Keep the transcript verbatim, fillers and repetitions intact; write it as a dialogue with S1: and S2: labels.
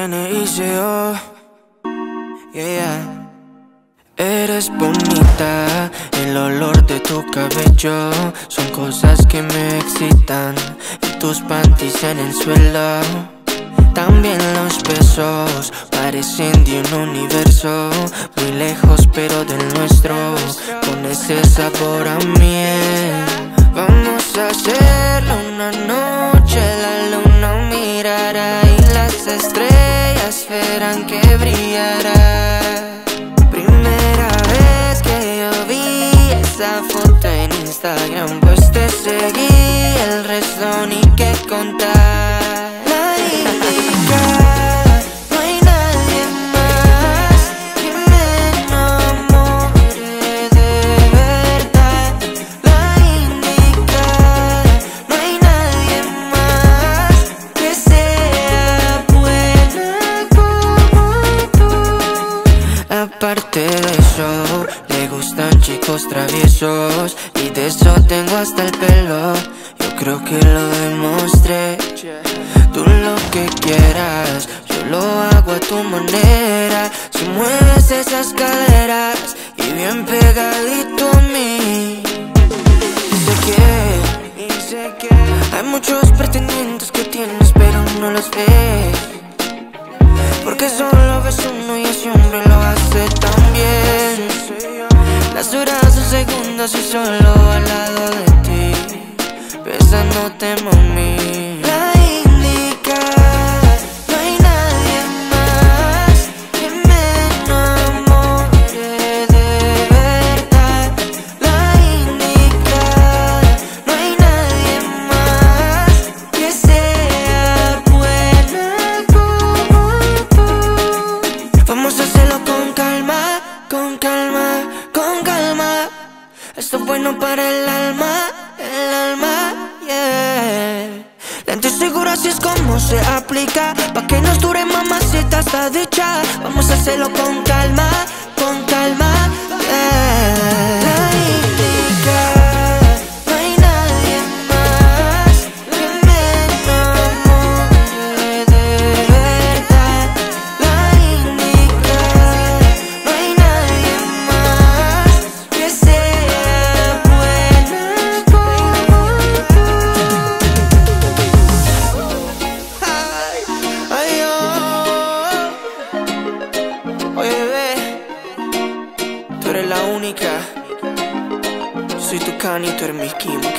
S1: N I C O. Yeah, yeah. Eres bonita, el olor de tu cabello son cosas que me excitan. Y tus panties en el suelo, también los besos parecen de un universo muy lejos pero del nuestro, con ese sabor a miel. Vamos a hacerlo una noche, la luna mirará y las estrellas verán que brillará. Primera vez que yo vi esa foto en Instagram, pues te seguí, el resto ni que contar. La indicada, no hay nadie más que me enamore de verdad. La indicada, no hay nadie más que sea buena como tú. Aparte de eso, le gustan chicos traviesos, y de eso tengo hasta el pelo. Yo creo que lo demostré. Tú lo que quieras, yo lo hago a tu manera. Si mueves esas caderas y bien pegadito a mí. Y sé que hay muchos pretendientes que tienes pero no los ves, porque solo ves uno y ese hombre lo hace tan bien. Las horas son segundos y solo al lado de ti, besándote, mami. La indicada, no hay nadie más que me enamore de verdad. La indicada, no hay nadie más que sea buena como tú. Vamos a hacerlo con calma, con calma, con calma. Esto es bueno para el alma, el alma, yeah. Lento y seguro, así es como se aplica, pa' que nos dure, mamacita, hasta dicha. Vamos a hacerlo con calma, con calma, yeah. La indicada, no hay nadie más que me enamore de verdad. La indicada, no hay nadie más que sea buena como tú. Ay, ay, oh. Oye, bebé, tú eres la única. Soy tu Kanye y tú eres mi Kim.